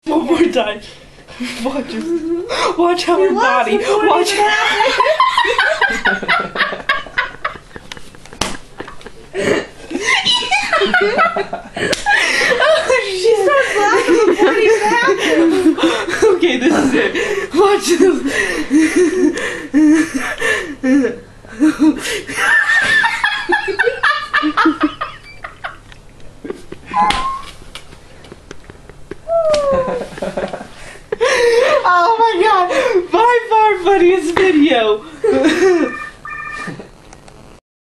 One more time. Watch this. Watch how her body. Watch. She starts laughing before it even happens. Okay, this is it. Watch this. Oh my god! By far funniest video.